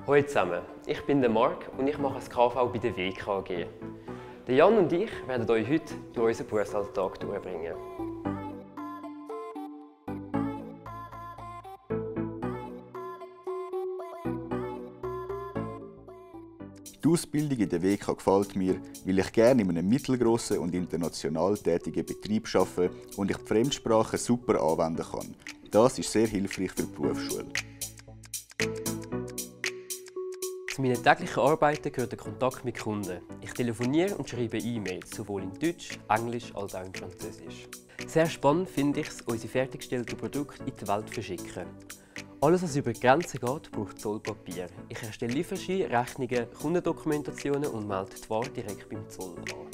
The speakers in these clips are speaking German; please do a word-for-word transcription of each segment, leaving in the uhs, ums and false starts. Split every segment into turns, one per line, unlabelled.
Hallo zusammen, ich bin der Marc und ich mache das K V bei der W K A G. Der Jan und ich werden euch heute durch unseren Berufsalltag durchbringen.
Die Ausbildung in der W K gefällt mir, weil ich gerne in einem mittelgroßen und international tätigen Betrieb arbeite und ich die Fremdsprachen super anwenden kann. Das ist sehr hilfreich für die Berufsschule.
Zu meinen täglichen Arbeiten gehört der Kontakt mit Kunden. Ich telefoniere und schreibe E-Mails, sowohl in Deutsch, Englisch als auch in Französisch. Sehr spannend finde ich es, unsere fertiggestellten Produkte in die Welt zu verschicken. Alles, was über die Grenzen geht, braucht Zollpapier. Ich erstelle Lieferscheine, Rechnungen, Kundendokumentationen und melde die Ware direkt beim Zoll an.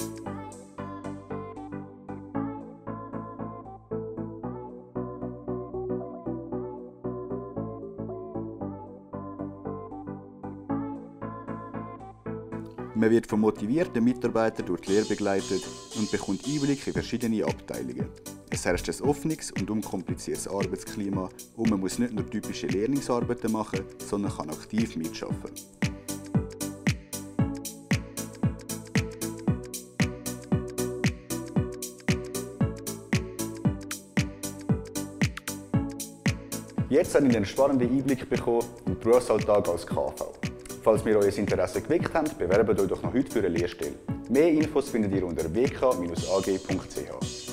Man wird von motivierten Mitarbeitern durch die Lehre begleitet und bekommt Einblick in verschiedene Abteilungen. Es herrscht ein offenes und unkompliziertes Arbeitsklima und man muss nicht nur typische Lehrlingsarbeiten machen, sondern kann aktiv mitarbeiten. Jetzt habt ihr einen spannenden Einblick bekommen in den Berufsalltag als K V. Falls wir euer Interesse geweckt haben, bewerbt euch doch noch heute für eine Lehrstelle. Mehr Infos findet ihr unter w k dash a g punkt c h.